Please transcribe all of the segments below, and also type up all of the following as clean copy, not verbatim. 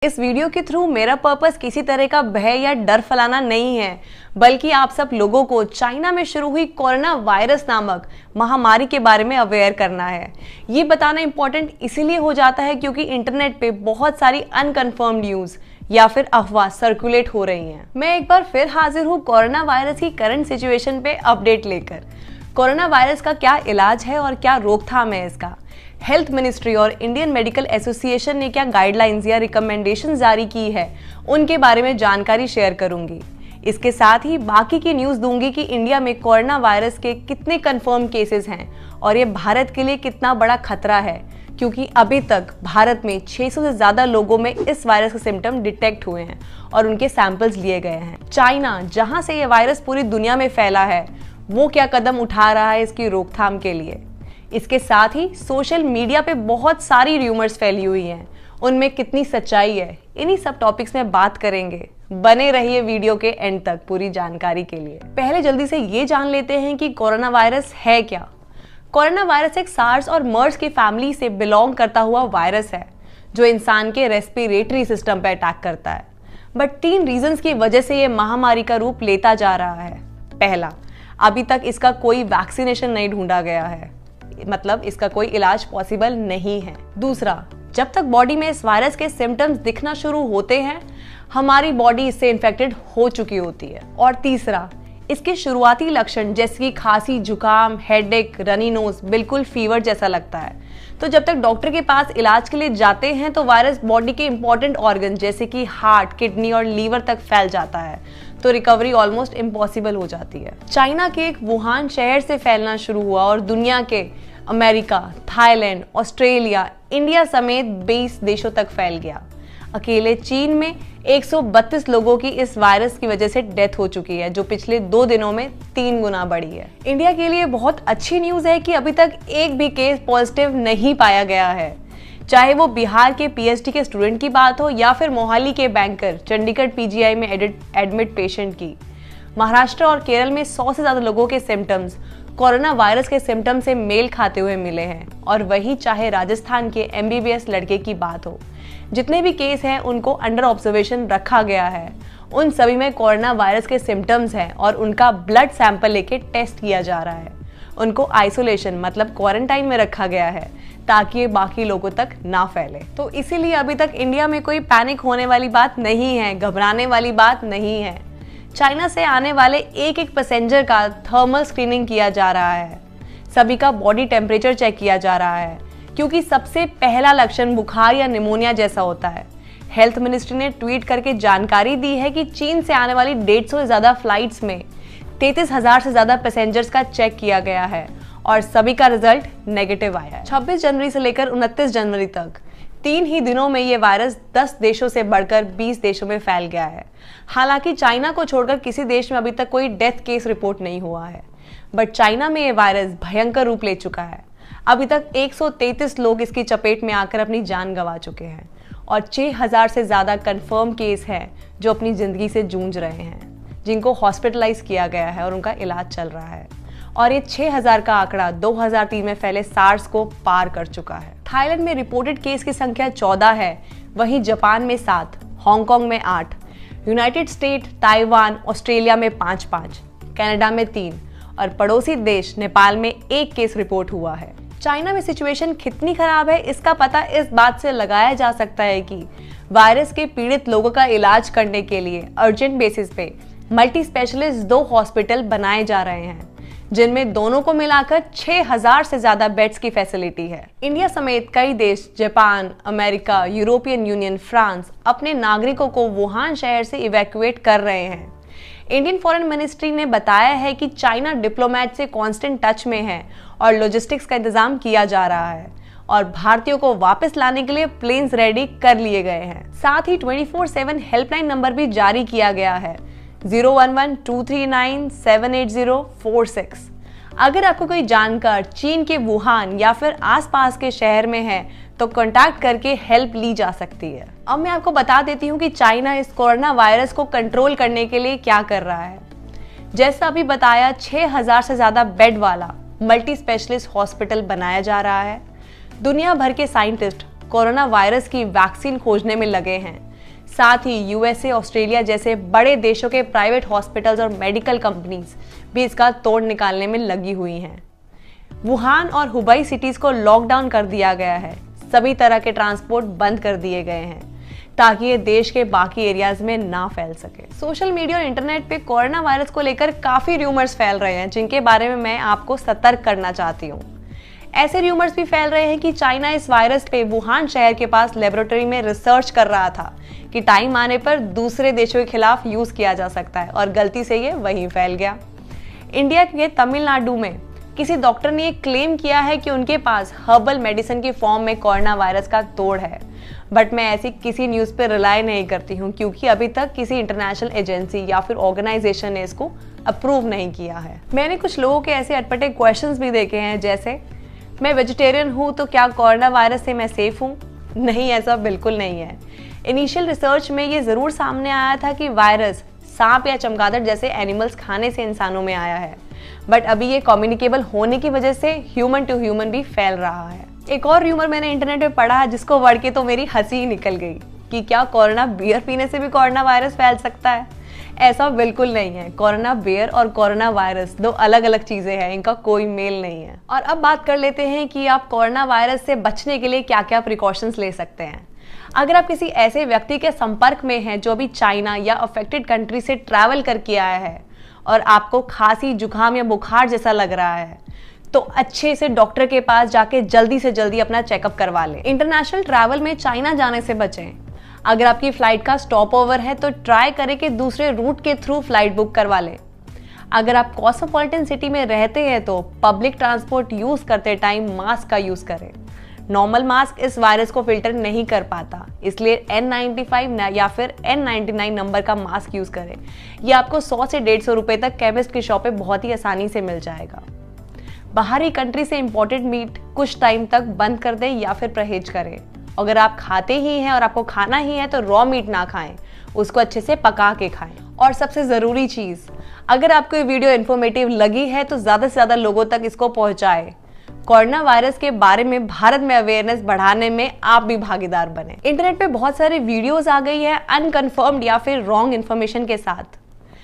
इस वीडियो के थ्रू मेरा पर्पस किसी तरह का भय या डर फैलाना नहीं है, बल्कि आप सब लोगों को चाइना में शुरू हुई कोरोना वायरस नामक महामारी के बारे में अवेयर करना है। ये बताना इंपॉर्टेंट इसीलिए हो जाता है क्योंकि इंटरनेट पे बहुत सारी अनकन्फर्म न्यूज़ या फिर अफवाह सर्कुलेट हो रही हैं। मैं एक बार फिर हाजिर हूँ कोरोना वायरस की करंट सिचुएशन पे अपडेट लेकर। कोरोना वायरस का क्या इलाज है और क्या रोकथाम है इसका, हेल्थ मिनिस्ट्री और इंडियन मेडिकल एसोसिएशन ने क्या गाइडलाइंस या रिकमेंडेशन जारी की है, उनके बारे में जानकारी शेयर करूंगी। इसके साथ ही बाकी की न्यूज़ दूंगी कि इंडिया में कोरोना वायरस के कितने कंफर्म केसेस हैं और ये भारत के लिए कितना बड़ा खतरा है, क्योंकि अभी तक भारत में 600 से ज़्यादा लोगों में इस वायरस के सिम्टम डिटेक्ट हुए हैं और उनके सैंपल्स लिए गए हैं। चाइना, जहां से ये वायरस पूरी दुनिया में फैला है, वो क्या कदम उठा रहा है इसकी रोकथाम के लिए। इसके साथ ही सोशल मीडिया पे बहुत सारी र्यूमर्स फैली हुई हैं, उनमें कितनी सच्चाई है, इन्हीं सब टॉपिक्स में बात करेंगे। बने रहिए वीडियो के एंड तक पूरी जानकारी के लिए। पहले जल्दी से ये जान लेते हैं कि कोरोना वायरस है क्या। कोरोना वायरस एक सार्स और मर्स की फैमिली से बिलोंग करता हुआ वायरस है जो इंसान के रेस्पिरेटरी सिस्टम पर अटैक करता है। बट 3 रीजंस की वजह से ये महामारी का रूप लेता जा रहा है। पहला, अभी तक इसका कोई वैक्सीनेशन नहीं ढूंढा गया है, मतलब इसका कोई इलाज पॉसिबल नहीं है। दूसरा, जब तक बॉडी में इस वायरस के सिम्टम्स दिखना शुरू होते हैं, हमारी बॉडी इससे इन्फेक्टेड हो चुकी होती है। और तीसरा, इसके शुरुआती लक्षण जैसे कि खांसी, जुकाम, हेडेक, रनी नोज, बिल्कुल फीवर जैसा लगता है। तो जब तक डॉक्टर के पास इलाज के लिए जाते हैं तो वायरस बॉडी के इंपॉर्टेंट ऑर्गन जैसे कि हार्ट, किडनी और लीवर तक फैल जाता है, तो रिकवरी ऑलमोस्ट इम्पॉसिबल हो जाती है। चाइना के एक वुहान शहर से फैलना शुरू हुआ और दुनिया के अमेरिका, थाईलैंड, ऑस्ट्रेलिया, इंडिया समेत 20 देशों तक फैल गया। अकेले चीन में 132 लोगों की इस वायरस की वजह से डेथ हो चुकी है, जो पिछले 2 दिनों में 3 गुना बढ़ी है। इंडिया के लिए बहुत अच्छी न्यूज़ है कि अभी तक एक भी केस पॉजिटिव नहीं पाया गया है, चाहे वो बिहार के पीएचडी के स्टूडेंट की बात हो या फिर मोहाली के बैंकर चंडीगढ़ पीजीआई में एडमिट पेशेंट की। महाराष्ट्र और केरल में 100 से ज़्यादा लोगों के सिम्टम्स कोरोना वायरस के सिम्टम से मेल खाते हुए मिले हैं, और वही चाहे राजस्थान के एमबीबीएस लड़के की बात हो। जितने भी केस हैं उनको अंडर ऑब्जर्वेशन रखा गया है, उन सभी में कोरोना वायरस के सिम्टम्स हैं और उनका ब्लड सैंपल लेके टेस्ट किया जा रहा है। उनको आइसोलेशन मतलब क्वारंटाइन में रखा गया है ताकि ये बाकी लोगों तक ना फैले। तो इसीलिए अभी तक इंडिया में कोई पैनिक होने वाली बात नहीं है, घबराने वाली बात नहीं है। चाइना से आने वाले एक पैसेंजर का थर्मल स्क्रीनिंग किया जा रहा है, सभी का बॉडी टेम्परेचर चेक किया जा रहा है, क्योंकि सबसे पहला लक्षण बुखार या निमोनिया जैसा होता है। हेल्थ मिनिस्ट्री ने ट्वीट करके जानकारी दी है कि चीन से आने वाली 150 से ज़्यादा फ्लाइट्स में 33,000 से ज़्यादा पैसेंजर्स का चेक किया गया है और सभी का रिजल्ट नेगेटिव आया है। 26 जनवरी से लेकर 29 जनवरी तक 3 ही दिनों में ये वायरस 10 देशों से बढ़कर 20 देशों में फैल गया है। हालांकि चाइना को छोड़कर किसी देश में अभी तक कोई डेथ केस रिपोर्ट नहीं हुआ है, बट चाइना में ये वायरस भयंकर रूप ले चुका है। अभी तक 133 लोग इसकी चपेट में आकर अपनी जान गंवा चुके हैं और 6000 से ज़्यादा कंफर्म केस हैं जो अपनी ज़िंदगी से जूझ रहे हैं, जिनको हॉस्पिटलाइज किया गया है और उनका इलाज चल रहा है। और ये 6000 का आंकड़ा 2003 में फैले सार्स को पार कर चुका है। थाईलैंड में रिपोर्टेड केस की संख्या 14 है, वहीं जापान में 7, हांगकांग में 8, यूनाइटेड स्टेट, ताइवान, ऑस्ट्रेलिया में 5-5, कनाडा में 3 और पड़ोसी देश नेपाल में 1 केस रिपोर्ट हुआ है। चाइना में सिचुएशन कितनी खराब है इसका पता इस बात से लगाया जा सकता है कि वायरस के पीड़ित लोगों का इलाज करने के लिए अर्जेंट बेसिस पे मल्टी स्पेशलिस्ट 2 हॉस्पिटल बनाए जा रहे हैं, जिनमें दोनों को मिलाकर 6000 से ज्यादा बेड्स की फैसिलिटी है। इंडिया समेत कई देश, Japan, America, European Union, France अपने नागरिकों को वुहान शहर से इवैक्यूएट कर रहे हैं। इंडियन फॉरेन मिनिस्ट्री ने बताया है कि चाइना डिप्लोमेट से कांस्टेंट टच में है और लॉजिस्टिक्स का इंतजाम किया जा रहा है और भारतीयों को वापस लाने के लिए प्लेन्स रेडी कर लिए गए हैं। साथ ही 24/7 हेल्पलाइन नंबर भी जारी किया गया है, 011-239-78046। अगर आपको कोई जानकार चीन के वुहान या फिर आसपास के शहर में है तो कांटेक्ट करके हेल्प ली जा सकती है। अब मैं आपको बता देती हूँ कि चाइना इस कोरोना वायरस को कंट्रोल करने के लिए क्या कर रहा है। जैसा अभी बताया, 6000 से ज्यादा बेड वाला मल्टी स्पेशलिस्ट हॉस्पिटल बनाया जा रहा है। दुनिया भर के साइंटिस्ट कोरोना वायरस की वैक्सीन खोजने में लगे हैं। साथ ही यूएसए, ऑस्ट्रेलिया जैसे बड़े देशों के प्राइवेट हॉस्पिटल्स और मेडिकल कंपनीज भी इसका तोड़ निकालने में लगी हुई हैं। वुहान और हुबई सिटीज को लॉकडाउन कर दिया गया है। सभी तरह के ट्रांसपोर्ट बंद कर दिए गए हैं ताकि ये देश के बाकी एरियाज में ना फैल सके। सोशल मीडिया और इंटरनेट पे कोरोना वायरस को लेकर काफी र्यूमर्स फैल रहे हैं, जिनके बारे में मैं आपको सतर्क करना चाहती हूँ। ऐसे र्यूमर्स भी फैल रहे हैं कि चाइना इस वायरस पे वुहान शहर के पास लेबोरेटरी में रिसर्च कर रहा था कि टाइम आने पर दूसरे देशों के खिलाफ यूज किया जा सकता है, और गलती से ये वहीं फैल गया। इंडिया के तमिलनाडु में किसी डॉक्टर ने ये क्लेम किया है कि उनके पास हर्बल मेडिसिन के फॉर्म में कोरोना वायरस का तोड़ है, बट मैं ऐसी किसी न्यूज़ पे रिलाई नहीं करती हूँ, क्योंकि अभी तक किसी इंटरनेशनल एजेंसी या फिर ऑर्गेनाइजेशन ने इसको अप्रूव नहीं किया है। मैंने कुछ लोगों के ऐसे अटपटे क्वेश्चंस भी देखे हैं, जैसे मैं वेजिटेरियन हूँ तो क्या कोरोना वायरस से मैं सेफ हूँ? नहीं, ऐसा बिल्कुल नहीं है। इनिशियल रिसर्च में ये ज़रूर सामने आया था कि वायरस सांप या चमगादड़ जैसे एनिमल्स खाने से इंसानों में आया है, बट अभी ये कम्युनिकेबल होने की वजह से ह्यूमन टू ह्यूमन भी फैल रहा है। एक और र्यूमर मैंने इंटरनेट पे पढ़ा है, जिसको पढ़ के तो मेरी हंसी ही निकल गई कि क्या कोरोना बियर पीने से भी कोरोना वायरस फैल सकता है? ऐसा बिल्कुल नहीं है। कोरोना बियर और कोरोना वायरस दो अलग अलग चीजें हैं, इनका कोई मेल नहीं है। और अब बात कर लेते हैं कि आप कोरोना वायरस से बचने के लिए क्या क्या प्रिकॉशंस ले सकते हैं। अगर आप किसी ऐसे व्यक्ति के संपर्क में हैं जो अभी चाइना या अफेक्टेड कंट्री से ट्रैवल करके आया है और आपको खांसी, जुकाम या बुखार जैसा लग रहा है, तो अच्छे से डॉक्टर के पास जाके जल्दी से जल्दी अपना चेकअप करवा लें। इंटरनेशनल ट्रैवल में चाइना जाने से बचें। अगर आपकी फ्लाइट का स्टॉप ओवर है तो ट्राई करें कि दूसरे रूट के थ्रू फ्लाइट बुक करवा लें। अगर आप कॉस्मोपॉलिटन सिटी में रहते हैं तो पब्लिक ट्रांसपोर्ट यूज करते टाइम मास्क का यूज करें। नॉर्मल मास्क इस वायरस को फिल्टर नहीं कर पाता, इसलिए N95 या फिर N99 नंबर का मास्क यूज करें। ये आपको 100 से 150 रुपए तक केमिस्ट की शॉप पे बहुत ही आसानी से मिल जाएगा। बाहरी कंट्री से इंपोर्टेड मीट कुछ टाइम तक बंद कर दें या फिर परहेज करें। अगर आप खाते ही हैं और आपको खाना ही है तो रॉ मीट ना खाएं, उसको अच्छे से पका के खाएं। और सबसे ज़रूरी चीज़, अगर आपको ये वीडियो इन्फॉर्मेटिव लगी है तो ज़्यादा से ज़्यादा लोगों तक इसको पहुंचाएं। कोरोना वायरस के बारे में भारत में अवेयरनेस बढ़ाने में आप भी भागीदार बने। इंटरनेट पे बहुत सारे वीडियोस आ गई है अनकन्फर्म्ड या फिर रॉन्ग इन्फॉर्मेशन के साथ।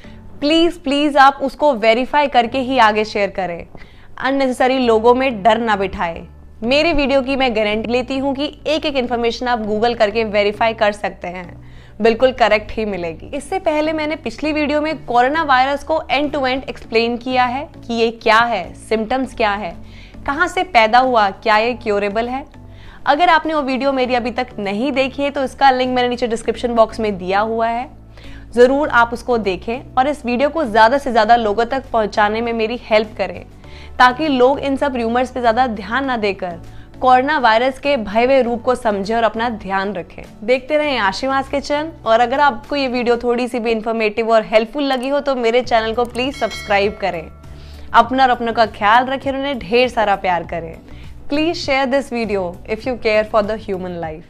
प्लीज आप उसको वेरीफाई करके ही आगे शेयर करें। अननेसेसरी लोगों में डर ना बिठाए। मेरी वीडियो की मैं गारंटी लेती हूँ कि एक एक इन्फॉर्मेशन आप गूगल करके वेरीफाई कर सकते हैं, बिल्कुल करेक्ट ही मिलेगी। इससे पहले मैंने पिछली वीडियो में कोरोना वायरस को एंड टू एंड एक्सप्लेन किया है कि ये क्या है, सिम्टम्स क्या है, कहाँ से पैदा हुआ, क्या ये क्योरेबल है। अगर आपने वो वीडियो मेरी अभी तक नहीं देखी है तो इसका लिंक मैंने नीचे डिस्क्रिप्शन बॉक्स में दिया हुआ है, ज़रूर आप उसको देखें और इस वीडियो को ज़्यादा से ज़्यादा लोगों तक पहुँचाने में मेरी हेल्प करें, ताकि लोग इन सब र्यूमर्स पे ज़्यादा ध्यान ना देकर कोरोना वायरस के भयावह रूप को समझें और अपना ध्यान रखें। देखते रहें आशीमास किचन। और अगर आपको ये वीडियो थोड़ी सी भी इन्फॉर्मेटिव और हेल्पफुल लगी हो तो मेरे चैनल को प्लीज़ सब्सक्राइब करें। अपना और अपनों का ख्याल रखें और उन्हें ढेर सारा प्यार करें। Please share this video if you care for the human life.